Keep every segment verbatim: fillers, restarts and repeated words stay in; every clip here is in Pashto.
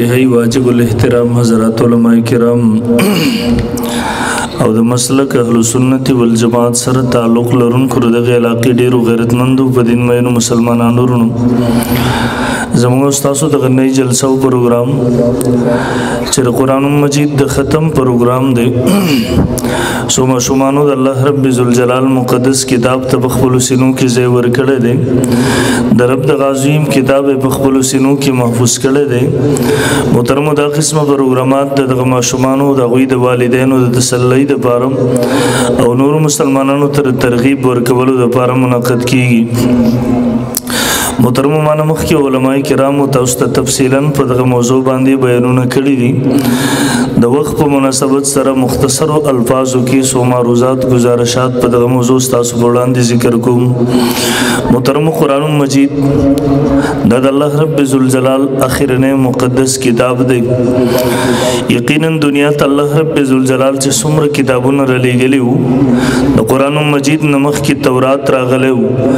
انتہائی واجب الاحترام حضرات علماء کرام او د مسلک اهل سنت والجماعت سره تعلق لرونکو دغه علاقې ډیرو غیرتمندو په دین مینو مسلمانانو ورونو زموږ استادو د غنۍ جلسه او پروګرام چې قرآن مجید د ختم پروګرام دی سو ماشومانو د الله رب ذوالجلال مقدس کتاب ته بخبل سینو کې ځای ورکړی دی د رب د غازیم کتاب بخبل سینو کې محفوظ کړی دی محترمو دا قسمه پروګرامات د دغه ماشومانو د هغوی د والدینو د تسلی د پاره او نور مسلمانانو تر ترغیب ورکولو د پاره منعقد کیږي محترم معنا مخکې علماء کرامو تاسو ته تفصیلا په دغه موضوع باندې بیانونه کړي دي د وخت په مناسبت سره مختصر الفاظو کې سو معروضات گزارشات په دغه موضوع تاسو وړاندې ذکر کوم محترم قرآن مجید د الله رب ذوالجلال اخرنه مقدس کتاب دی یقینا دنیا ته الله رب ذوالجلال چې څومره کتابونه رلېږلي وو د قرآن مجید نمخ کې تورات راغلی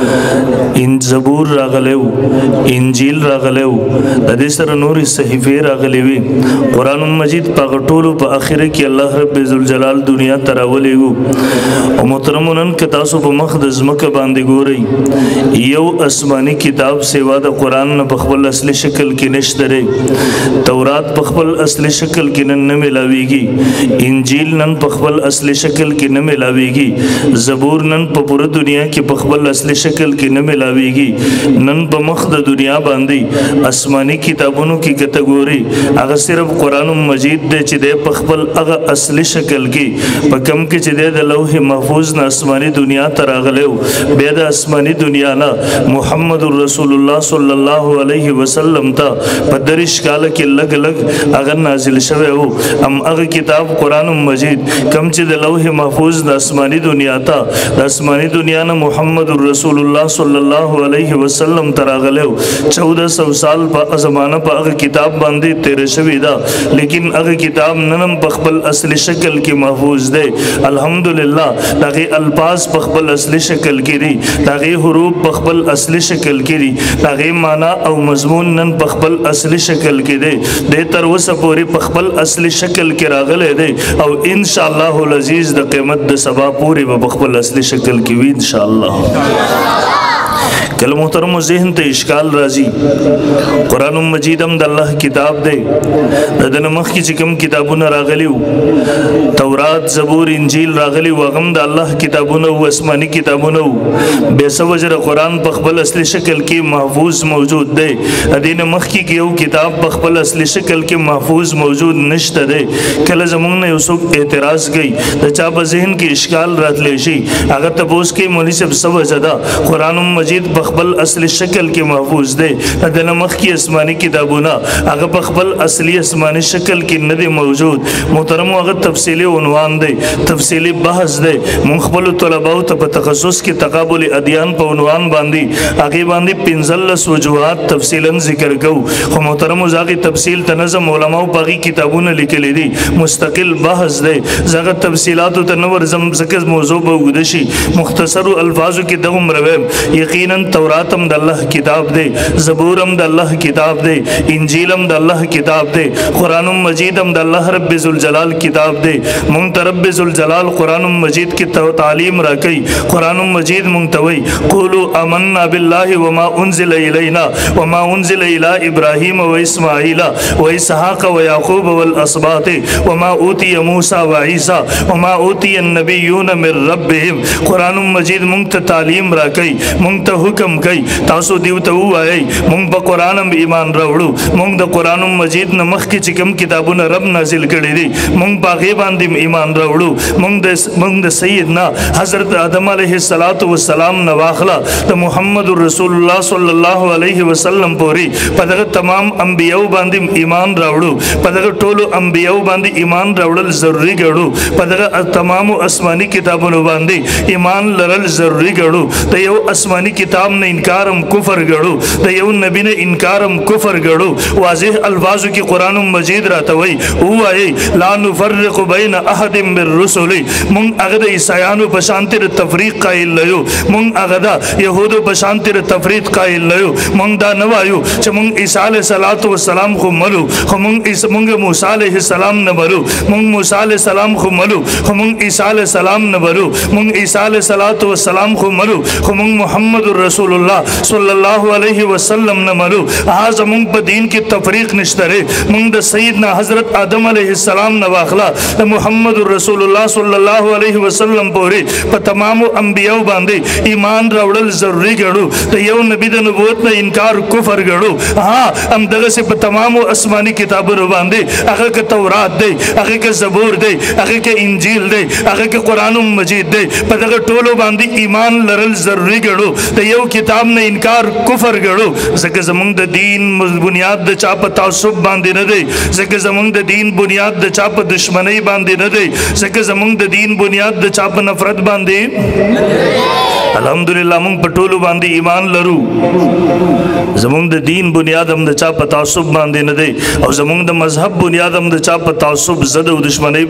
وو ان زبور راغلی انجیل راغلیو د دې سره نورې صحیفې راغلي وي قرآن مجید په ټولو په اخره کې الله رب ذوالجلال دنیا ته راولېږو او محترمو نن که تاسو په مخ د ځمکه باندې ګورئ یو آسماني کتاب سوا د قرآن نه په خپل اصلي شکل کې نشته دی تورات په خپل اصلي شکل کې نن نه میلاویږي انجیل نن په خپل اصلي شکل کې نه میلاویږي زبور نن په پوره دنیا کې په خپل اصلي شکل کې نه میلاویږي نن په مخ د دنیا باندې آسماني کتابونو کې کټګوري هغه صرف قرآن مجید دی چې د په خپل هغه اصلي شکل کې په کم کې چې د لوح محفوظ نه آسماني دنیا ته راغلی بیا د آسماني دنیا نه محمد رسول الله صلی الله علیه وسلم ته په دریش کاله کې لګ لګ هغه نازل شوی وو هم هغه کتاب قرآن مجید کم چې د لوح محفوظ د آسماني دنیا ته د آسماني دنیا نه محمد رسول الله صلی الله علیه وسلم تراغلیو چودہ سو سال په زمانه په هغه کتاب باندې تیر شوی دا لیکن هغه کتاب نن په خپل اصلي شکل کې محفوظ دی الحمدلله دغه الفاظ په خپل اصلي شکل کې دي دغه حروف په خپل اصلي شکل کې دي دغه معنا او مضمون نن په خپل اصلي شکل کې دی د تر اوسه پورې په خپل اصلي شکل کې راغلی دی او ان شاء الله العزیز د قیامت د سبا پورې په خپل اصلي شکل کې وي ان شاء الله کله محترم ذهن ته اشکال راځي قرآن مجید هم د الله کتاب دی د دنه مخکې چې کوم کتابونه راغلي وو تورات زبور انجیل راغلي وو هغه هم د الله کتابونه وو آسماني کتابونه وو بیا څه وجه قرآن په خپل اصلي شکل کې محفوظ موجود دی د دې نه مخکې کې یو کتاب په خپل اصلي شکل کې محفوظ موجود نشته دی کله زموږ نه یو څوک اعتراض کوي د چا په ذهن کې اشکال راتلی شي هغه تپوس کوي مولوي صاحب څه وجه ده قرآن مجید په خپل اصلي شکل کې محفوظ دی د نه مخکې آسماني کتابونه هغه په خپل اصلي آسماني شکل کې نه دی موجود محترمو هغه تفصیلي عنوان دی تفصیلي بحث دی مونږ خپلو طلباو ته په تخصص کې تقابل ادیان په عنوان باندې هغې باندې پنځلس وجوهات تفصیلا ذکر کوو خو محترمو هغې تفصیل ته نظم علماو په هغې کتابونه لیکلي دي مستقل بحث دی زه هغه تفصیلاتو ته نه ورځم ځکه موضوع به اوږده شي مختصرو الفاظو کې دغومره ویم یقینا تورات هم د الله کتاب دی زبور هم د الله کتاب دی انجیل هم د الله کتاب دی قرآن مجید هم د الله رب ذوالجلال کتاب دی مونږ ته رب ذوالجلال قرآن مجید کې تعلیم راکوي قرآن مجید مونږ ته وایي قولوا آمنا بالله وما انزل الینا وما انزل الی ابراهیم واسماعیل واسحاق ویعقوب والاسباط وما اوتی موسی وعیسی وما اوتی النبیون من ربهم قرآن مجید مونږ ته تعلیم راکوي مونږ ته حکم کوي تاسو دیو ته ووایئ مونږ په قرآن هم ایمان راوړو مونږ د قرآن مجید نه مخکې چې کوم کتابونه رب نازل کړي دي مونږ په هغې باندې ایمان راوړو مونږ د سیدنا حضرت آدم علیه السلام نه واخله د محمد رسول الله صلی الله علیه وسلم پورې په دغه تمام انبیاو باندې ایمان راوړو په دغه ټولو انبیاو باندې ایمان راوړل ضروري ګڼو په دغه تمامو آسماني کتابونو باندې ایمان لرل ضروري ګڼو د یو آسماني کتاب کتاب نه انکارم کفر ګړو د یو نبی نه انکارم کفر ګړو واضح الفاظو کې قرآن مجید راته وایي وایي لا نفرق بین احد من الرسل مونږ هغه د عیسایانو په شان تر تفریق قائل نه یو مونږ هغه د یهودو په شان تر تفریق قائل نه یو مونږ دا نه وایو چې مونږ عیسی علیه صلوات و سلام خو ملو خو مونږ مونږ موسی علیه السلام نه برو مونږ موسی علیه السلام خو ملو خو مونږ عیسی علیه السلام نه برو مونږ عیسی علیه صلوات و سلام خو ملو خو مونږ محمد رسول الله صلی الله علیه وسلم نه ملو هغه زمونږ په دین کې تفریق نشته مونږ د سیدنا حضرت آدم علیه السلام نه واخلا د محمد رسول الله صلی الله علیه وسلم پورې په تمام انبیاء باندې ایمان راوړل ضروری ګڼو د یو نبی د نبوت نه انکار کفر ګڼو ها هم دغه سه په تمام آسمانی کتابونو باندې هغه کې تورات دی هغه کې زبور دی هغه کې انجیل دی هغه کې قرآن مجید دی په دغه ټولو باندې ایمان لرل ضروری ګڼو د یو کتاب نه انکار کفر ګڼو ځکه زمونږ د دین بنیاد د چا په تعصب باندې نه دی ځکه زمونږ د دین بنیاد د چا په دشمنی باندې نه دی ځکه زمونږ د دین بنیاد د چا په نفرت باندې الحمدلله مونږ په ټولو باندې ایمان لرو زمونږ د دین بنیاد هم د چا په تعصب باندې نه دی او زمونږ د مذهب بنیاد هم د چا په تعصب ضد او دشمنی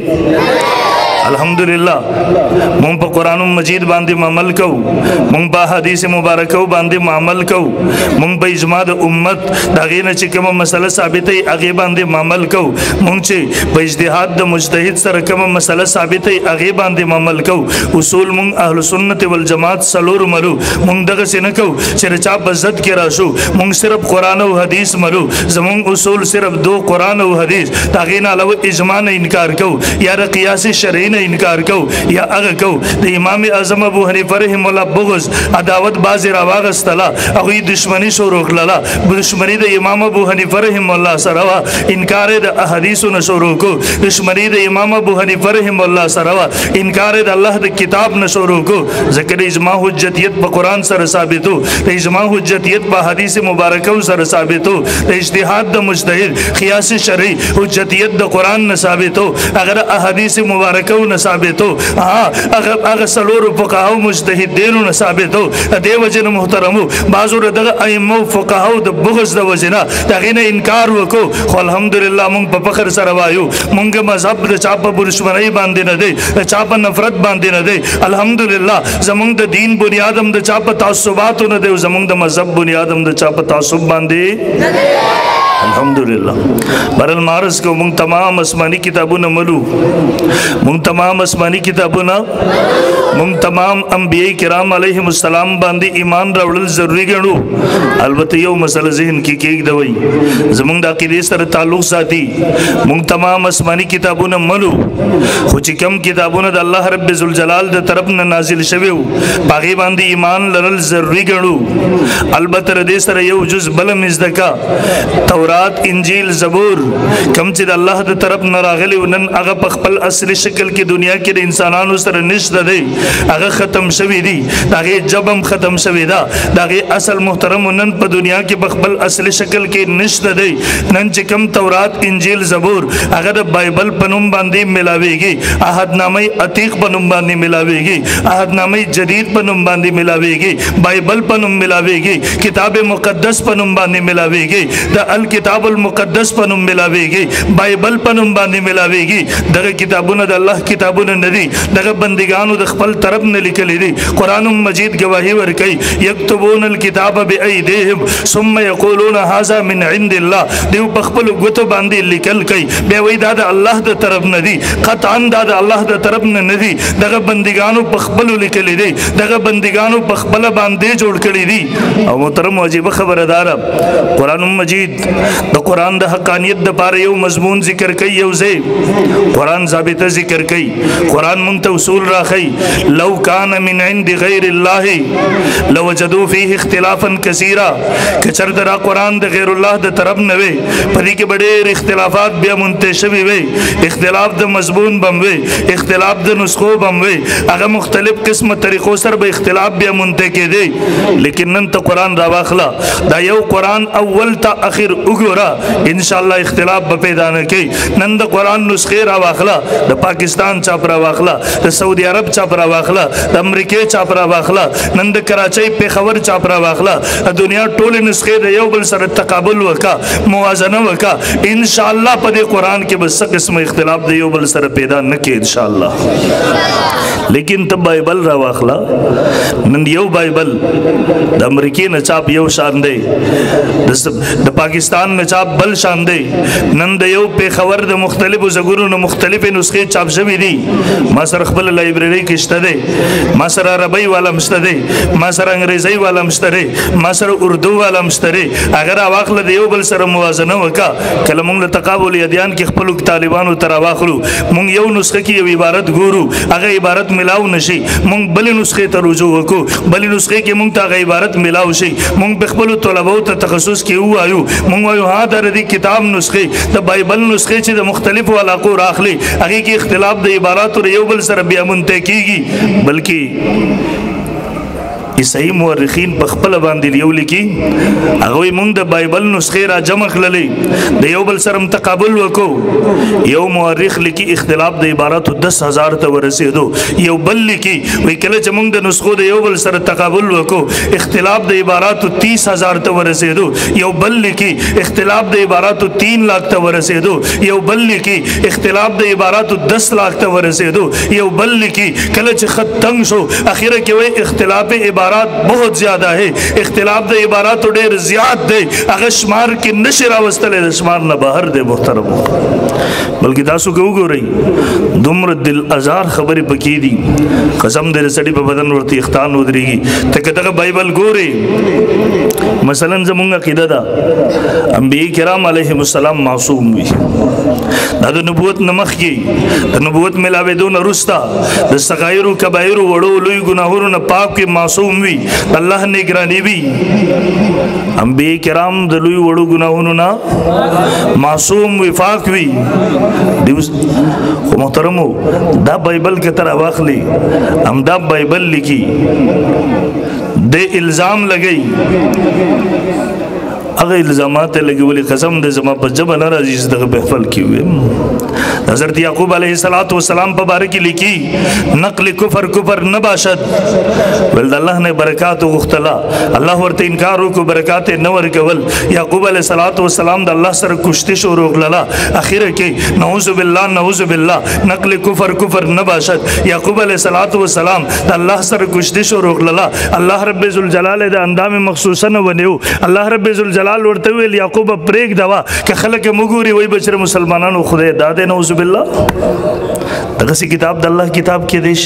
باندې الحمدلله مونږ په قرآن مجید باندې عمل کوو مونږ په حدیث مبارکو باندې عمل کوو مونږ په اجماع د امت دا غینه چې کومه مسله ثابتې هغه باندې عمل کوو مونږ چې په اجتهاد د مجتهد سره کومه مسله ثابتې هغه باندې عمل کوو اصول مونږ اهل سنت والجماعت سلور مرو مونږ دغه سینه کوو چې چا په ضد کې راشو مونږ صرف قرآن او حدیث مرو زمونږ اصول صرف دو قرآن او حدیث دا غینه علاوه اجماع نه انکار کوو یا د قیاس شرعي نه انکار کو یا هغه کو د امام اعظم ابو حنیفه رحم الله بغض عداوت باز راواغستلا هغه دشمنی شروع کړله دشمنی د امام ابو حنیفه رحم الله سره انکار د احادیث نه شروع کو دشمنی د امام ابو حنیفه رحم الله سره انکار د الله د کتاب نه شروع کو ذکر اجماع حجتیت په قرآن سره ثابتو د اجماع حجتیت په حدیث مبارکو سره ثابتو د اجتهاد د مجتهد قیاس شرعي حجتیت د قرآن نه ثابتو اگر احادیث مبارکو نه ثابتو هغه هغه سلور فقهاو مجتهدینو نه ثابتو د وجه محترمو بعضو دغه ائمه فقهاو د بغض د وجه دغه نه انکار وکړو خو الحمدلله مونږ په فخر سره وایو مونږ مذهب د چا په دشمنی باندې نه دی چا په نفرت باندې نه دی الحمدلله زمونږ د دین بنیاد هم د چا په تعصبات نه دی زمونږ د مذهب بنیاد هم د چا په تعصب باندې نه دی الحمدلله برل مارس کو مونږ تمام آسمانی کتابونه ملو مونږ تمام آسمانی کتابونه مونږ تمام انبیاء کرام علیهم السلام باندې ایمان راوړل ضروری ګڼو البته یو مسله ذهن کې کېږدوي زمونږ د عقیدې سره تعلق ساتي مونږ تمام آسمانی کتابونه ملو خو چې کوم کتابونه د الله رب ذوالجلال د طرف نه نازل شوي هغې باندې ایمان لرل ضروری ګڼو البته د دې سره یو جز بل هم زده کا تورات انجیل زبور کم چې د الله د طرف نه راغلي نن هغه په خپل اصلي شکل کې دنیا کې د انسانانو سره نشته دی هغه ختم شوي دي د هغې جب هم ختم شوي ده د هغې اصل محترم نن په دنیا کې په خپل اصلي شکل کې نشته دی نن چې کوم تورات انجیل زبور هغه د بایبل په نوم باندې ملاویږي عهدنامه عتیق په نوم باندې ملاویږي عهدنامه جدید په نوم باندې ملاویږي بایبل په نوم ملاویږي کتاب مقدس په نوم باندې ملاویږي د الکتاب المقدس په نوم ملاویږي بایبل په نوم باندې ملاویږي دغه کتابونه د الله کتابونه نه دي دغه بندګانو د خپل طرف نه لیکلي دي قرآن مجید گواهی ورکوي یکتبون الکتاب بایدیهم ثم یقولون هذا من عند الله دیو په خپلو ګوتو باندې لیکل کوي بیا وایي دا د الله د طرف نه دي قطعا دا د الله د طرف نه نه دي دغه بندګانو په خپلو لیکلي دي دغه بندګانو په خپله باندې جوړ کړي دي او محترم عجیبه خبره داره قرآن مجید د قرآن د حقانیت د پاره یو مضمون ذکر کوي یو ځای قرآن ضابطه ذکر کوي قرآن مونږ ته اصول راښیي لو کان من عند غیر الله لوجدوا فيه اختلافا کثیرا که چېرته دا قرآن د غیر الله د طرف نه وي په دې کې به ډېر اختلافات بیا منتج شوي وي اختلاف د مضمون به هم وي اختلاف د نسخو به هم وي هغه مختلف قسمه طریقو سره به اختلاف بیا منتج کېدی لیکن نن ته قرآن راواخله دا یو قرآن اول تا اخر وګوره ان شاء الله اختلاف به پیدا نه کوي. نن د قران نسخه را واخله د پاکستان چاپ را واخله د سعودي عرب چاپ را واخله د امریکای چاپ را واخله نن د کراچۍ پیښور چاپ را واخله د دنیا ټول نسخه د یو بل سره تقابل وکا موازنه وکا ان شاء الله په دې قران کې بس قسم اختلاف د یو بل سره پیدا نه کوي ان شاء الله. لیکن ته بایبل را واخله نن یو بایبل د امریکای نه چاپ یو شان دی د پاکستان نه چاپ بل شان دی. نن د یو پیښور د مختلفو زګورو نه مختلفې نسخې چاپ شوي دي. ما سره خپل لایبرری کې شته دی ما سره عربی والا مشته دی ما سره انګریزي والا مشته دی ما سره اردو والا مشته دی. اگر واخله د یو بل سره موازنه وکا کله موږ له تقابل ادیان کې خپل طالبانو تر واخلو موږ یو نسخه کې یو عبارت ګورو هغه عبارت ملاو نشي موږ بل نسخه ته رجوع وکړو بل نسخه کې موږ ته هغه عبارت ملاو شي موږ په خپل طلبو ته تخصص کې وایو موږ وایو ها د دې کتاب نسخه د بایبل نسخه چې د مختلفو علاقو راخلي هغه کې اختلاف د عباراتو یو بل سره بیا منتهي کیږي بلکې عیسائی مورخین په خپل باندې یو لیکي هغه مونږ د بایبل نسخه را جمع کړلې د یو بل سره تقابل وکړو. یو مورخ لیکي اختلاف د عباراتو دس هزار ته ورسېدو یو بل لیکي وی کله چې مونږ د نسخو د یو بل سره تقابل وکړو اختلاف د عباراتو تیس هزار ته ورسېدو یو بل لیکي اختلاف د عباراتو تین لاکھ ته ورسېدو یو بل لیکي اختلاف د عباراتو دس لاکھ ته ورسېدو یو بل لیکي کله چې خط تنگ شو اخیره کې وی اختلاف عبارات بہت زیادہ ہے اختلاف د عبارات ډیر زیات دی هغه شمار کې نشي راوستل د شمار نه بهر دی محترم بلکې تاسو کو وګورئ دومره دل ازار خبرې پکې دي قسم دې سړي په بدن ورته اختان ودرېږي ته کته بایبل ګوري مثلا زمونږ عقیده ده انبیاء کرام علیهم السلام معصوم وي دا د نبوت نمخ کې د نبوت ملاویدو نه رستا د صغائر او کبائر وړو لوی ګناهونو نه پاک کې معصوم وي الله نگرانی وي انبیاء کرام د لوی وړو ګناهونو نه معصوم وفاق وي خو محترمو دا بایبل کې تر واخلي هم دا بایبل لیکي د الزام لګي هغه الزامات لګولي قسم د زما په جبه نه راځي دغه بهفل کې وي. حضرت یعقوب علیه السلام په باره کې لیکي نقل کفر کفر نه باشد ول الله نه برکات غختلا الله ورته انکار وکړو برکات نه ورکول یعقوب علیه السلام د الله سره کشته شروع کړله اخیره کې نعوذ بالله نعوذ بالله نقل کفر کفر نه باشد یعقوب علیه السلام د الله سره کشته شروع کړله الله رب ذوالجلال د اندام مخصوصا ونیو الله رب ذوالجلال ورته ویل یعقوب پریک دوا که خلک مګوري وای بچره مسلمانانو خدای داده نعوذ بالله دغه سی کتاب د الله کتاب کې دی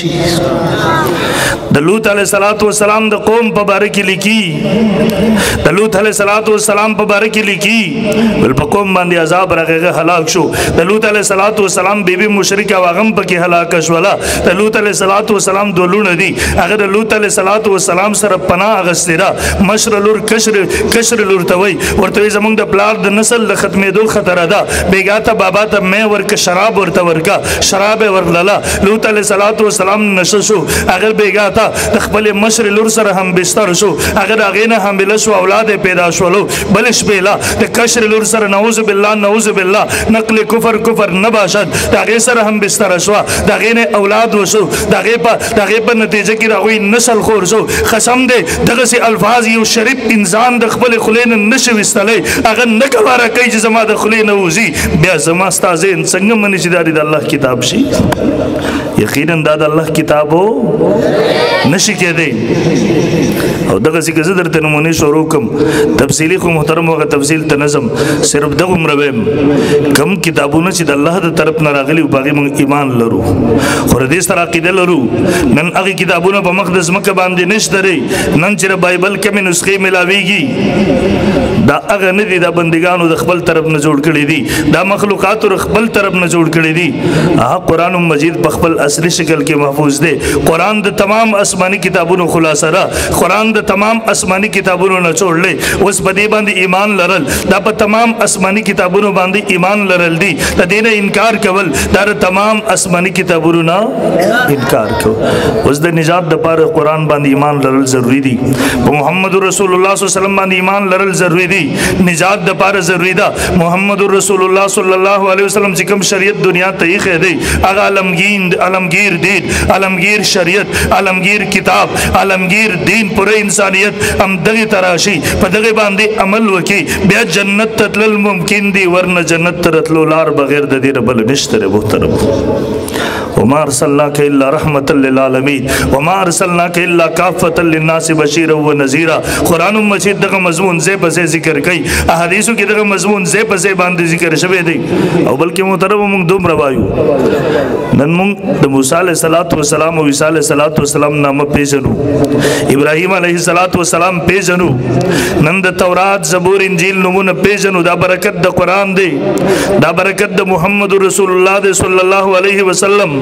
شي د لوط علیه السلام د قوم په باره کې لیکي د لوط علیه السلام په باره کې لیکي بل په قوم باندې عذاب راغی هلاک شو د لوط علیه السلام بیبي مشرکه واغم پکې هلاک شولا د لوط علیه السلام دولونه دي هغه د لوط علیه السلام سره پناه غسترا مشر لور کشر کشر لور ته وای ورته زمونږ د پلار د نسل د ختمېدو خطر ده بیګا ته بابا ته مې ورک شراب ورته ورکا شراب ورللا لوط علیه السلام نشو اگر بیګا ته د خپل مشر لور سره هم بستر شو اگر هغه نه حامل شو اولاد پیدا شولو بلش بیلا د کشر لور سره نعوذ بالله نعوذ بالله نقل کفر کفر نه باشد دغه سره هم بستر شو دغه نه اولاد وشو دغه په دغه په نتیجه کې راوي نسل خور شو قسم دې دغه سي الفاظ یو شریف انسان د خپل خلین نشو وستلې هغه نه کواره کوي چې زما د خلین وزي بیا زما استاد څنګه منی چې د الله کتاب شي یقینا دا د الله کتابو نشي کېدی او دغه څه زه درته نمونه شروع کوم تفصیلی خو محترم وغه تفصیل ته نظم صرف دغه مرویم کم کتابونه چې د الله د طرف نه راغلي او باغې موږ ایمان لرو خو دې سره عقیده لرو نن هغه کتابونه په مقدس مکه باندې نشته لري نن چې بایبل کې نسخې ملاويږي دا هغه نه دي د بندګانو د خپل طرف نه جوړ کړي دي دا مخلوقات خپل طرف نه جوړ کړي دي هغه قران مجید په خپل اصلي شکل کې محفوظ دی. قرآن د تمام آسماني کتابونو خلاصه را. قرآن د تمام آسماني کتابونو نه چوړلې. اوس په دې باندې ایمان لرل دا په تمام آسماني کتابونو باندې ایمان لرل دي. د دې نه انکار کول دا د تمام آسماني کتابونو نه انکار کو. اوس د نجات د پاره قرآن باندې ایمان لرل ضروری دي. په محمد رسول الله صلی الله علیه وسلم باندې ایمان لرل ضروری دي. نجات د پاره ضروری ده. محمد رسول الله صلی الله علیه وسلم چې کوم شریعت دنیا ته یې خې دی هغه علمگیر علمگیر دین علمگیر شریعت علمگیر کتاب علمگیر دین پوره انسانیت هم دغه تراشی په دغه باندې عمل وکي بیا جنت ته تلل ممکن دی ورنه جنت ته تلل لار بغیر د دې بل نشته محترم. وما ارسلناک الا رحمتا للعالمین وما ارسلناک الا کافتا للناس بشیرا ونذیرا. قرآن مجید دغه مضمون زې په زې ذکر کوي. احادیثو کې دغه مضمون زې په زې باندې ذکر شوی دی. او بلکې محترم موږ دومره وایو نن موږ د موسی علیه السلام او عیسی علیه السلام نامه پیژنو. ابراهیم علیه السلام پیژنو. نن د تورات زبور انجیل نمونه پیژنو. دا برکت د قرآن دی. دا برکت د محمد رسول الله دی صلی الله علیه وسلم.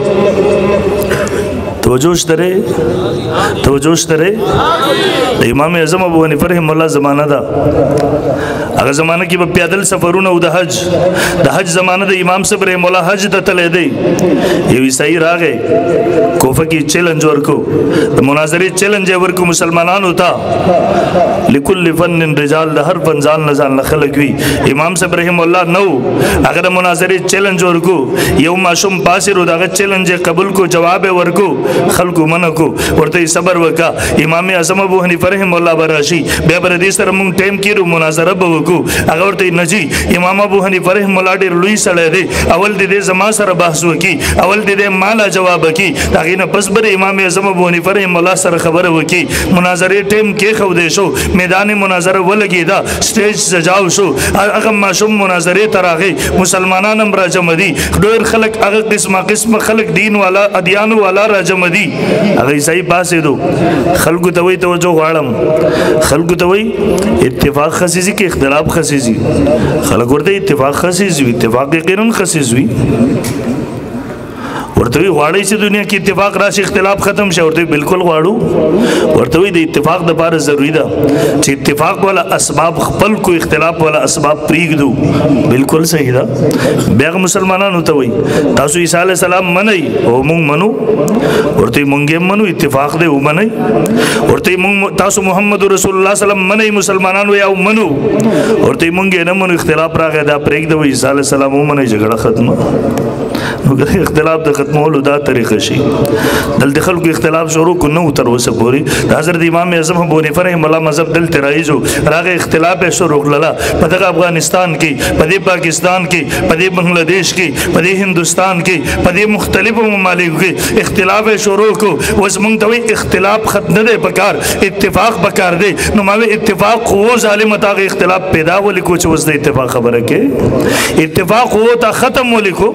توجه شته توجه شته د امام اعظم ابو حنیفه رحم الله زمانہ دا هغه زمانہ کې په پیادل سفرونه او د حج د حج زمانہ د امام صاحب رحم الله حج ته تللی دی. یو عیسائی راغی کوفه کې چیلنج ورکو د مناظرې چیلنج ورکو مسلمانانو ته لكل فن رجال د هر فن ځان نه ځان خلک وي. امام صاحب رحم الله نو هغه د مناظرې چیلنج ورکو یو ماشوم پاسې دغه چیلنج قبول کو جواب ورکو خلکو منکو ورته صبر وکا. امام اعظم ابو حنیفه رحم الله براشي بیا بر دې سره مونږ ټیم کیرو مناظره به وکړو. هغه ورته نجی امام ابو حنیفه رحم الله ډېر لوی سړی دی اول دې زما سره بحث وکي اول دې مالا جواب وکي هغه نه پس بر امام اعظم ابو حنیفه رحم الله سره خبره وکي. مناظره ټیم کې خو دې شو میدان مناظره ولګی دا سټیج سجاو شو. هغه ماشوم مناظره تراغي مسلمانان هم راجم دي ډېر خلک هغه قسمه قسمه خلک دین والا ادیان والا راجم دي. هغه عیسائی پاسې دو خلکو ته وایي توجه غواړم خلکو ته وایي اتفاق خصیزي کې اختلاف خصیزي. خلک ورته اتفاق خصیزي اتفاق یقینا خصیزي ورته وی غواړي چې دنیا کې اتفاق راشي اختلاف ختم شي. ورته بالکل غواړو. ورته وی د اتفاق د لپاره ضروری ده چې اتفاق والا اسباب خپل کو اختلاف والا اسباب پریږدو. بالکل صحیح ده. بیا مسلمانانو ته وی تاسو عیسی علیه السلام منئ او موږ منو. ورته موږ هم منو اتفاق دی ومنئ. ورته موږ تاسو محمد رسول الله صلی الله علیه وسلم منئ مسلمانانو یا منو. ورته موږ نه منو اختلاف راغی دا پریږدو عیسی علیه السلام ومنئ جګړه ختمه. نو اختلاف د ختمولو دا طریقه شي. دلته خلکو اختلاف شروع کو نو تر اوسه پورې د حضرت امام اعظم ابو حنیفه رحم الله مذهب دلته راځو راغه اختلاف شروع کړل په دغه افغانستان کې په دې پاکستان کې په دې بنگلاديش کې په دې هندستان کې په دې مختلفو ممالک کې اختلاف شروع کو. اوس موږ ته اختلاف ختم نه دی پکار اتفاق پکار دی. نو ما اتفاق خو ظالم تاغه اختلاف پیدا ولیکو چې اوس د اتفاق خبره کې اتفاق هو تا ختم ولیکو.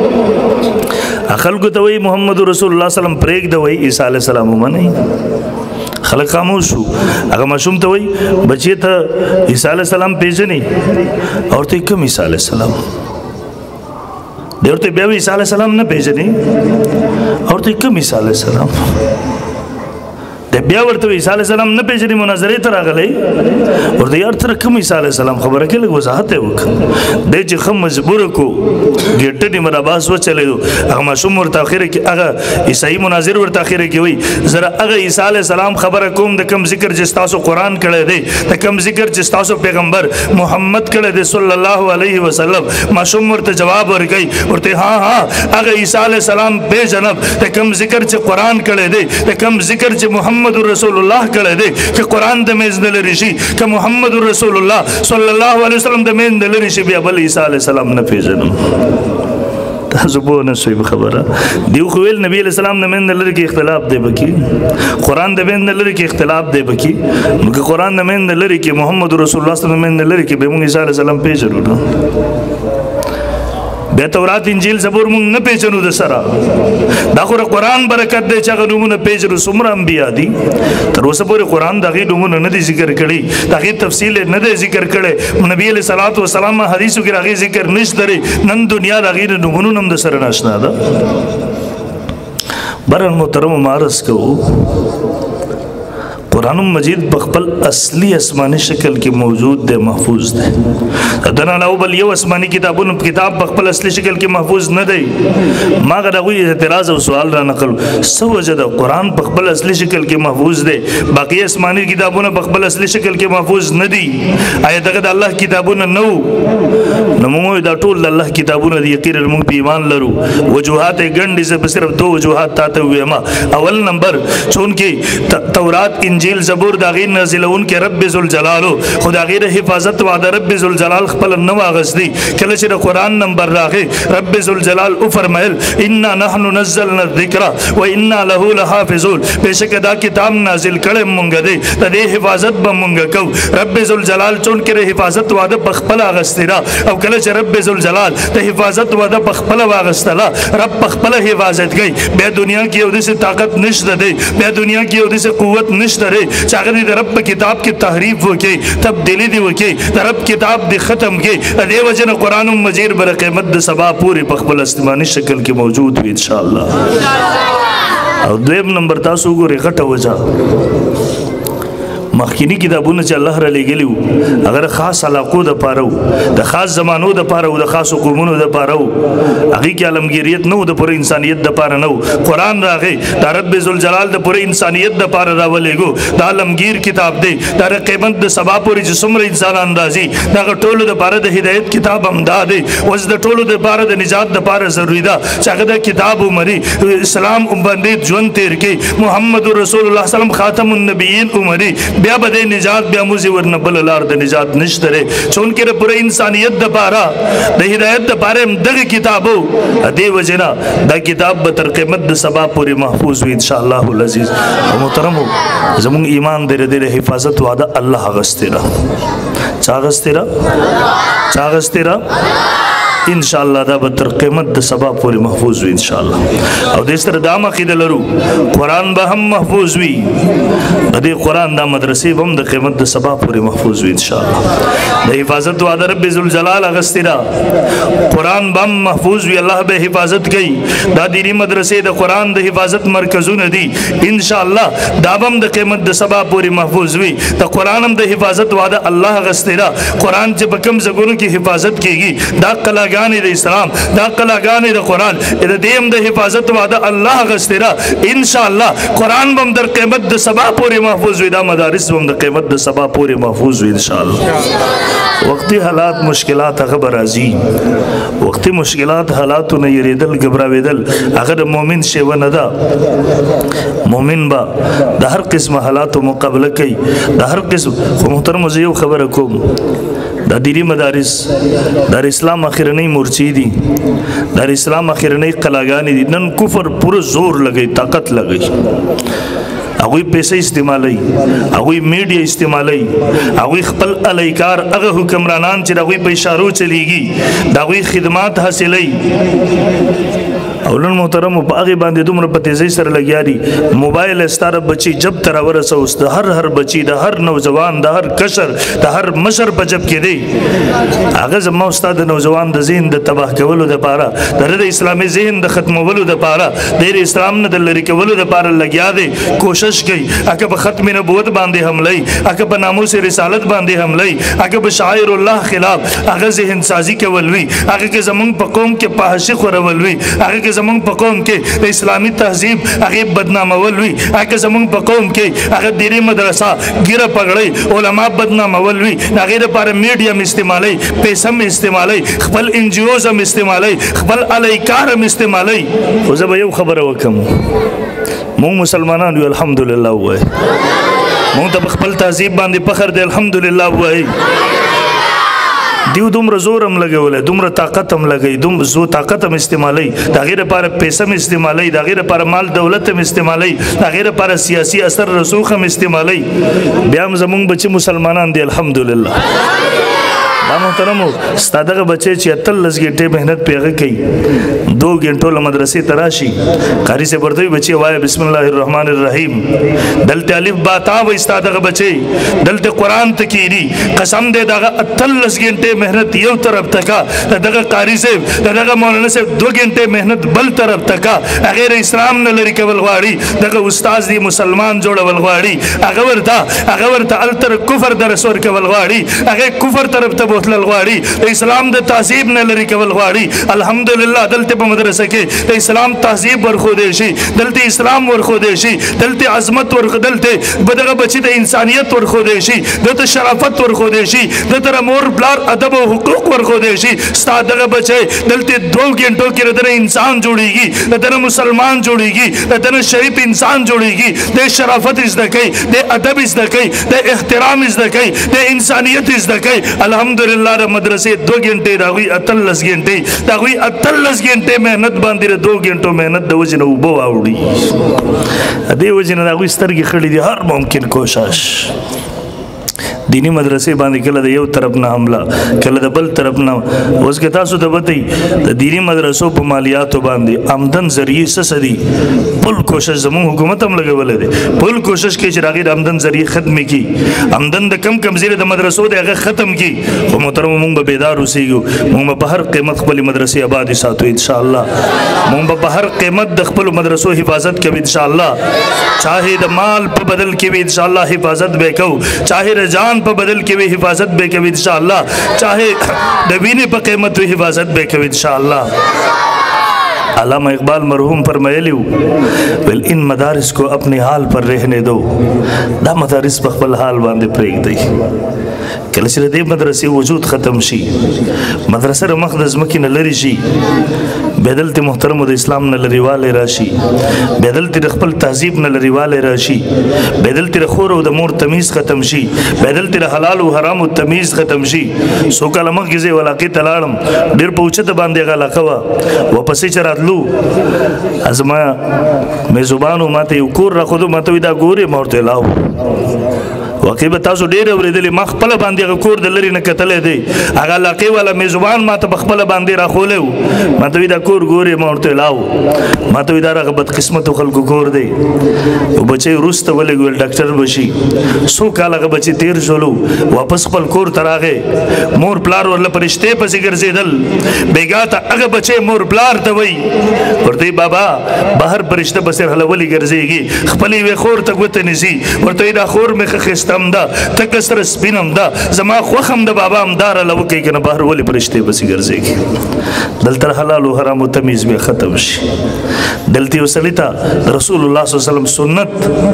خلکو ته وی محمد رسول الله صلی الله علیه وسلم پریک دی وی عیسی علیه السلام ومنه. خلک خاموش شو. هغه ماشوم ته وی بچی ته عیسی علیه السلام پیژني او ته کوم عیسی علیه السلام دی ورته بیا عیسی علیه السلام نه پیژني او ته کوم عیسی علیه السلام بیا ورته عیسی علیه السلام نه پیژني مناظره ته راغلی ورته یار تر کوم عیسی علیه السلام خبره کې لږ وضاحت وکړه. د چې خم مجبور کو ګټه دې مراباس و چلو هغه ماشوم ورته اخر کې هغه عیسائی مناظر ورته اخر کې وای زرا هغه عیسی علیه السلام خبره کوم د کم ذکر چې تاسو قرآن کړی دی د کم ذکر چې تاسو پیغمبر محمد کړی دی صلی الله علیه وسلم. ماشوم ورته جواب ورکړي ورته ها ها هغه عیسی علیه السلام به جناب د کم ذکر چې قرآن کړی دی د کم ذکر چې محمد محمد رسول الله کړه دې چې قرآن د میز نه لري شي که محمد رسول الله صلی الله علیه وسلم د میز نه لري شي بیا بل عیسی علیه السلام نه پیژنم. تاسو په نه شوي خبره دیو خو ویل نبی علیہ السلام نه من لري کې اختلاف دی بکی قرآن د من لري کې اختلاف دی بکی نو قرآن د من لري کې محمد رسول الله صلی الله علیه وسلم لري کې به موږ عیسی علیه السلام پیژنو. بیا تورات انجیل زبور مونږ نه پیژنو د سره دا خو قرآن برکت دی چې هغه نومونه پیژنو. څومره انبیا دي تر اوسه پورې قرآن د هغې نومونه نه دي ذکر کړي د هغې تفصیل نه دی ذکر کړی. نبي علیه صلات وسلام حدیثو کې د هغې ذکر نشته دی. نن دنیا د هغې نومونو هم د سره ناشنا ده. برن محترم معرض کو قرآن مجید بخپل اصلی اسمانی شکل کی موجود دے محفوظ دے دنا نو بل یو اسمانی کتابون کتاب بخپل اصلی شکل کی محفوظ نہ دے ما غدا کوئی اعتراض او سوال را نقل سو وجد قرآن بخپل اصلی شکل کی محفوظ دے باقی اسمانی کتابون بخپل اصلی شکل کی محفوظ نہ دی آیا دغه الله کتابون نو نمو دا ټول الله کتابون دی یقین موږ په ایمان لرو وجوهات ګڼ دي صرف دو وجوهات تاته وې ما اول نمبر چون کې تورات انجیل زبور دا غیر نازلون کې رب ذوالجلال خدا غیر حفاظت وعده رب ذوالجلال خپل نو اغسدي کله چې قرآن نمبر راغې رب ذوالجلال او فرمایل انا نحن نزلنا الذکر وانا له لحافظون بشک دا کتاب نازل کړه مونږ دې ته دې حفاظت به مونږ کو رب ذوالجلال چون کې حفاظت وعده بخپل اغسدي را او کله چې رب ذوالجلال ته حفاظت وعده بخپل واغستلا رب بخپل حفاظت گئی بیا دنیا کې او دې طاقت نشته دی بیا دنیا کې او دې قوت نشته دی چې هغه د رب کتاب کې تحریف وکړي تبدیلی دی وکړي د رب کتاب دی ختم کړي دې وجه نه قرآن مجید بر قیامت د سبا پوری په خپل استمانی شکل کې موجود وي ان شاء الله او دویم نمبر تاسو ګورئ غټه وجه مخکینی کتابونه چې الله را لګلیو اگر خاص علاقو د پاره د خاص زمانو د پاره او د خاص قومونو د پاره هغه کې عالمگیریت نو د پوره انسانیت د پاره نو قرآن راغې د رب ذوالجلال د پوره انسانیت د پاره راولېګو د عالمگیر کتاب دی د قیامت د سبا پوری چې څومره انسان اندازي دا ټولو د پاره د هدایت کتاب امداد دی اوس د ټولو د پاره د نجات د پاره ضروری ده چې هغه د کتاب عمري اسلام باندې ژوند تیر کې محمد رسول الله سلام خاتم النبیین عمري بیا به د نجات بیا موزي ورنه بل لار د نجات نشته لري چون کې د پوره انسانیت د پاره د هدایت د پاره دغه کتابو دې وجنا دا کتاب به تر قیامت د سبا پوری محفوظ وي ان شاء الله العزیز محترم زمون ایمان دې د حفاظت وعده الله غستره چا غستره چا غستره ان شاء الله دا به تر قیامت د سبا پوری محفوظ وي ان شاء الله او د سره دا عقیده لرو قرآن به هم محفوظ وي د دې قرآن د مدرسې هم د قیامت د سبا پوری محفوظ وي ان شاء الله د حفاظت وعده رب ذوالجلال غسترا قرآن به هم محفوظ وي الله به حفاظت کوي دا دینی مدرسې د قرآن د حفاظت مرکزونه دي ان شاء الله دا هم د قیامت د سبا پوری محفوظ وي د قرآن هم د حفاظت وعده الله غسترا قرآن چې په کوم ځګونو کې حفاظت کیږي دا کلا قلاګانې د اسلام دا قلاګانې د قرآن د دې هم د حفاظت وعده الله غستره ان شاء الله قرآن بم در قیامت د سبا پورې محفوظ وي دا مدارس بم د قیامت د سبا پورې محفوظ وي ان شاء الله وقتی حالات مشکلات هغه راځي وقتی مشکلات حالاتو نه یریدل غبراویدل هغه د مؤمن شیوه نه ده مؤمن با د هر قسم حالاتو مقابله کوي د هر قسم خو محترم زه یو خبره کوم دا دینی مدارس در اسلام اخرنی مرچی دی در اسلام اخرنی قلاګانی دي نن کفر پورا زور لګي طاقت لګي هغوی پیسې استعمالوي هغوی میډیا استعمالوي هغوی خپل الیکار هغه حکمرانان چې هغوی په اشارو چلیږي د هغوی خدمات حاصلوي اولن محترم په هغې باندې دومره په تیزۍ سره لګیا دي موبایل ستاره بچي جب ته راورسوس د هر هر بچي د هر نوجوان د هر کشر د هر مشر په جب کې دی هغه زما استاد د نوجوان د ذهن د تباه کولو دپاره د د اسلامي ذهن د ختمولو دپاره د اسلام نه د لرې کولو دپاره لګیا دی کوشش کوي هغه په ختم نبوت باندې حملوي هغه په ناموس رسالت باندې حملوي هغه په شعائر الله خلاف هغه ذهن سازي کول وي هغه کې زمونږ په قوم کې فحاشي خورول وي هغه کې زمونږ په قوم کې د اسلامي تهذیب هغه بدنامول وي هغه زمونږ په قوم کې هغه دینی مدرسه ګیره پګړی علما بدنامول وي هغه لپاره میډیا م استعمالي پیسې م استعمالي خپل ان جی اوز م استعمالي خپل الیکار م استعمالي خو زه به یو خبره وکم مونږ مسلمانان یو الحمدلله وای مونږ ته خپل تهذیب باندې فخر دی الحمدلله وای دیو دومره زور هم لګولې دومره طاقت هم لګي دوم زو طاقت هم استعمالي دا غیر لپاره پیسې هم استعمالي دا غیر لپاره مال دولت هم استعمالي دا غیر لپاره سیاسي اثر رسوخ هم استعمالي بیا هم زمونږ بچي مسلمانان دي الحمدلله دا محترمو ستا دغه بچی چې اتلس ګنټې محنت پې هغه کوي دو ګنټو له مدرسې ته راشي قاري صاحب ورته وایي بچی وایه بسم الله الرحمن الرحیم دلته الف با تا وایي ستا دغه بچی دلته قرآن ته کښېني قسم دی دغه اتلس ګنټې محنت یو طرف ته کا د دغه قاري صاحب د دغه مولانا صاحب دو ګنټې محنت بل طرف ته کا هغې د اسلام نه لرې کول غواړي دغه استاد دی مسلمان جوړول غواړي هغه ورته هغه ورته هلته کفر درس ورکول غواړي هغې کفر طرف ته بوتلل غواړي د اسلام د تهذیب نه لرې کول غواړي الحمدلله دلته په مدرسه کې د اسلام تهذیب ورښودی شي دلته اسلام ورښودی شي دلته عظمت ور دلته به دغه بچي د انسانیت ورښودی شي دلته شرافت ورښودی شي دلته د مور پلار ادب او حقوق ورښودی شي ستا دغه بچی دلته دوه ګنټو کې د انسان جوړېږي د مسلمان جوړېږي د شریف انسان جوړېږي د شرافت زده کوي د ادب زده کوي د احترام زده کوي د انسانیت زده کوي الحمدلله د مدرسې دو ګنټې د هغوی اتلس ګنټې د هغوی اتلس ګنټې محنت باندې د دو ګنټو محنت د وجې نه اوبه واوړي د دې وجې نه د هغوی سترګې خړې دي هر ممکن کوشش دینی مدرسې باندې کله د یو طرف نه حمله کله د بل طرف نه اوس کې تاسو ته بتئ د دینی مدرسو په مالیاتو باندې آمدن ذریعې څه څه دي پل کوشش زموږ حکومت هم لګولی دی پل کوشش کوي چې د هغې د آمدن ذریعې ختمې کړي آمدن د کم کم زیرې د مدرسو دی هغه ختم کړي خو محترمو موږ به بیدار اوسېږو موږ به په هر قیمت خپلې مدرسې آبادې ساتو انشاءالله موږ به په هر قیمت د خپلو مدرسو حفاظت کوو انشاءالله چاہے د مال په بدل کې وي انشاءالله حفاظت به کوو چاہے د جان په بدل کې وي حفاظت به کوي انشاءالله چاہے د وینې په قیمت وي حفاظت به کوي انشاءالله علامہ اقبال مرحوم فرمایلی ویل ان مدارس کو اپنے حال پر رہنے دو دا مدارس په خپل حال باندې پرېږدئ کله چې د دې مدرسې وجود ختم شي مدرسه د مخ د ځمکې نه لرې شي بیا دلته محترمو د اسلام نه لرېوالی راشي بیا دلته د خپل تهذیب نه لرېوالی راشي بیا دلته د خور او د مور تمیز ختم شي بیا دلته د حلال او حرامو تمیز ختم شي څو کاله مخکې زه یو علاقې ته لاړم ډېر په اوچته باندې هغه علاقه وه واپسې چې راتلو زما میزبانو ما ته یو کور راښودو ما ته وایي دا ګورې ما ورته لاو واقعي به تاسو ډېر اورېدلې ما خپله باندې هغه کور د لرې نه کتلی دی هغه علاقې والا میزبان ما ته په خپله باندې راښولی و ما ته وایي دا کور ګورې ما ورته لاو ما ته وایي دا هغه بدقسمتو خلکو کور دی یو بچی وروسته ولېږي ویل ډاکټر به شي څو کال هغه بچي تېر شولو واپس خپل کور ته راغی مور پلار ورله په رشتې پسې ګرځېدل بېګا ته هغه بچی مور پلار ته وایي ورته بابا بهر په رشته پسې هله ولې ګرځېږي خپلې یوې خور ته ګوته نیسي ورته وایي دا خور مې ښه ښایسته هم ده تکه سره سپین هم ده زما خوښ هم د بابا همداره له وکوي که نه بهر ولې په رشتې پسې ګرځېږي دلته حلال و حرامو تمیز بیا ختم شي دلته یو سړي ته د رسول الله صلی الله وسلم سنت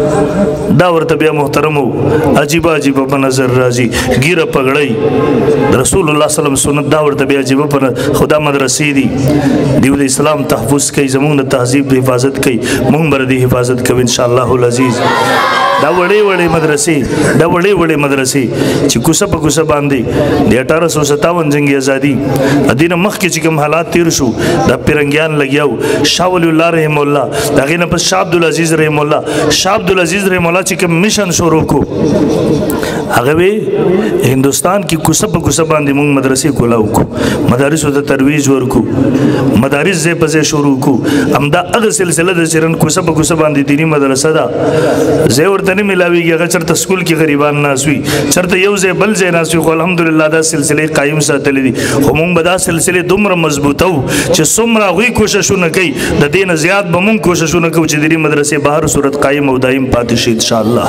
دا ورته بیا محترمو عجیبه عجیبه په نظر راځي ګیره پګړۍ د رسول الله صلی الله وسلم سنت دا ورته بیا عجیبه په خدا مدرسې دي دیو د اسلام تحفظ کوي زموږ د تهذیب د حفاظت کوي موږ به د حفاظت کوو انشاءالله العزیز دا وړې وړې مدرسې دا وړې وړې مدرسې چې کوڅه په کوڅه باندې د اټاره سو ستاون جنګي ازادي د دې نه مخکې چې کوم حالات تیر شو دا پیرنګیان لګیاو شاه ولی الله رحم الله د هغې نه پس شاه عبدالعزیز رحم الله شاه عبدالعزیز رحم الله چې کوم مشن شروع کو هغه وی هندوستان کې کوڅه په کوڅه باندې موږ مدرسې کولاو کو مدارسو ته ترویج ورکو مدارس ځای په ځای شروع کو همدا هغه سلسله د چرن کوڅه په کوڅه باندې دیني مدرسه ده ځای ورته نه ملاویږي هغه چېرته سکول کې غریبان ناست وي چېرته یو ځای بل ځای ناست وي خو الحمدلله دا سلسلې قایم ساتلې دي خو موږ به دا سلسلې دومره مضبوطو چې څومره هغوی کوششونه کوي د دې نه زیات به موږ کوششونه کوو چې دیني مدرسې به هر صورت قایم او دایم پاتې شي انشاءالله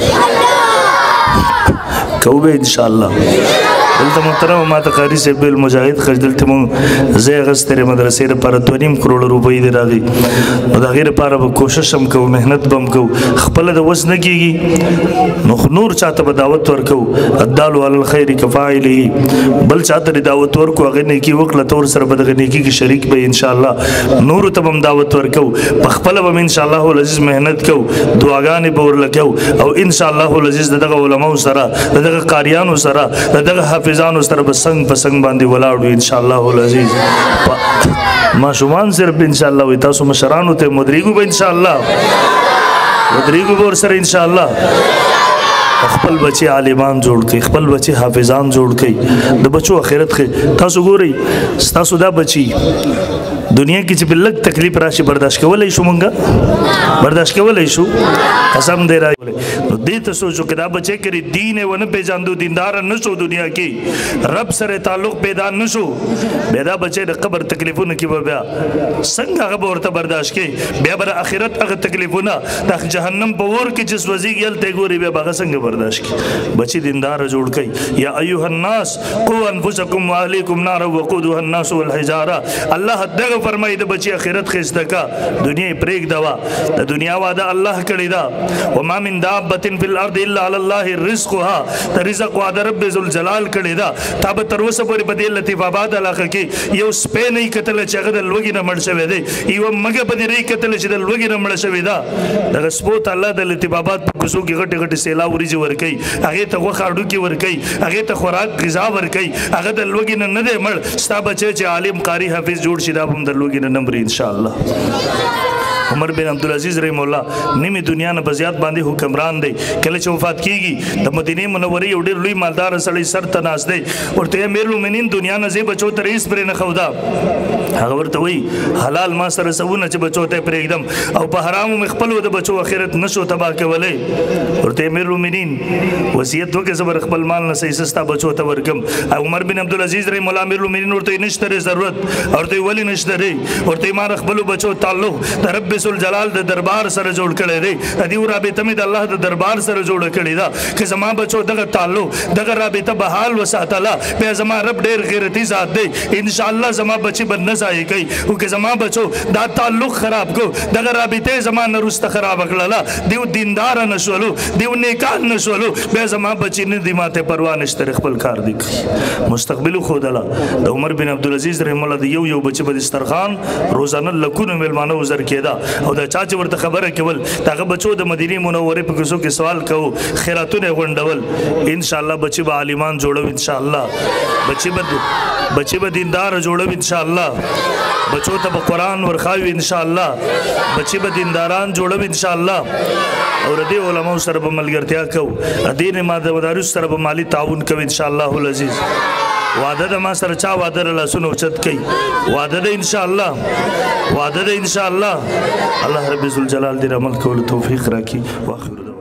کوو به انشاءالله دلته محترم ما ته قاري صاحب ویل مجاهد خرج دلته مونږ ځای اخیستې مدرسې لپاره دوه نیم کروړه روپۍ دي راغلي نو د هغې لپاره به کوشش هم کوو محنت به هم کوو خپله د وس نه کېږي نو نور چاته به دعوت ورکوو الدال علی الخیر کفاعله بل چاته د دعوت ورکو هغې نیکي وکړه ته ورسره به دغه نیکي کې شریک به انشاءالله نورو ته به هم دعوت ورکوو په خپله به هم انشاءالله العزیز محنت کوو دعاګانې به ورله کوو او انشاءالله العزیز د دغه علماو سره د دغه قاریانو سره د دغه حافظانو سره به څنګ په څنګ باندې ولاړ وي انشاءالله العزیز ماشومان صرف انشاءالله وي تاسو مشرانو ته مدریږو به انشاءالله مدریږو به ورسره انشاءالله خپل بچي عالمان جوړ کړئ، خپل بچي حافظان جوړ کړئ، د بچو آخرت ښه. تاسو ګورئ ستاسو دا بچي دنیا کې چې په لږ تکلیف راشي برداشت کولی شو؟ مونږ برداشت کولی شو؟ قسم دی راغلی. نو دې ته سوچو که دا بچی کړي دین یې ونه پېژاندو، دینداره نه شو، دنیا کې رب سره تعلق پیدا نه شو، بیا دا بچی د قبر تکلیفونو کې به بیا څنګه هغه به ورته برداشت کوي؟ بیا به د آخرت هغه تکلیفونه د جهنم په اور کې چې سوځېږي هلته یې ګوري، بیا به هغه څنګه برداشت کړي؟ بچي دینداره جوړ کړئ. یا ایها الناس قوا انفسکم واهلیکم نارا وقودها الناس والحجاره. الله دغه فرمایي د بچي آخرت ښایسته کا، دنیا یې پرېږدوه. د دنیا واده الله کړې ده. وما من دابة فی الارض الا علی الله رزقها. د رزق واده رب ذوالجلال کړې ده. تا به تر اوسه پورې په دې لطیف آباد علاقه کې یو سپی نه یې کتلی چې هغه د لوږې نه مړ شوی دی، یوه مږه په دې نه یې کتلی چې د لوږې نه مړه شوې ده. دغه سپو ته الله د لطیف آباد په کوڅو کې غټې غټې سیلا وریجې ورکوي، هغې ته غوښه هډوکي ورکوي، هغې ته خوراک غذا ورکوي، هغه د لوږې نه نه دی مړ. ستا بچی چې عالم قاري حافظ جوړ شي دا به هم د لوږې نه نه مري انشاءالله. عمر بن عبدالعزیز رحم الله نیمه دنیا نه په زیات باندې حکمران دی. کله چې وفات کیږي د مدینې منورې یو ډېر لوی مالدار سړی سر ته ناست دی، ورته امیر المؤمنین دنیا نه زه بچو ته هېڅ پرې نه ښوده. هغه ورته وایي حلال ما سره سوونه چې بچو ته یې پرېږدم، او په حرامو مې خپل د بچو آخرت نشو تباه کولی. ورته امیر المؤمنین وصیت وکړه زه به خپل مال نه صحیح سستا بچو ته ورکم. عمر بن عبدالعزیز رحم الله امیر المؤمنین ورته نشته ضرورت، ورته ولې نشته دی؟ ورته ما خپلو بچو تعلق د رب ذوالجلال د دربار سره جوړ کړی دی، د دې رابطه مې د الله د دربار سره جوړه کړې ده. که زما بچو دغه تعلق دغه رابطه بحال وساتله، بیا زما رب ډېر غیرتي ذات دی، انشاءالله زما بچي به نه ضایع کوي. خو که زما بچو دا تعلق خراب کو، دغه رابطه زما نه وروسته خرابه کړله، دیو دینداره نه شولو، دیو نیکان نه شولو، بیا زما بچي نه دي ماته پروا نشته، خپل کار دی کوي. مستقبل وښودله د عمر بن عبدالعزیز رحم الله د یو یو بچي په دسترخوان روزانه لکونو میلمانه وزر کېده، او د چا چې ورته خبره کول د هغه بچو د مدینې منورې په کوڅو کې سوال کوو، خیراتونه یې غونډول. انشاءالله بچي به عالمان جوړو، انشاءالله بچي به بچي به دینداره جوړو، انشاءالله بچو ته به قرآن ورخاوي، انشاءالله بچي به دینداران جوړو، انشاءالله. او د دې علماو سره به ملګرتیا کوو، د دې مدارسو سره به مالي تعاون کوو انشاءالله العزیز. وعده ده ما سره چا وعده له لاسونه اوچت کوي، وعده ده انشاءالله، وعده ده انشاءالله. الله رب ذوالجلال دې عمل کولو توفیق راکړي. واخر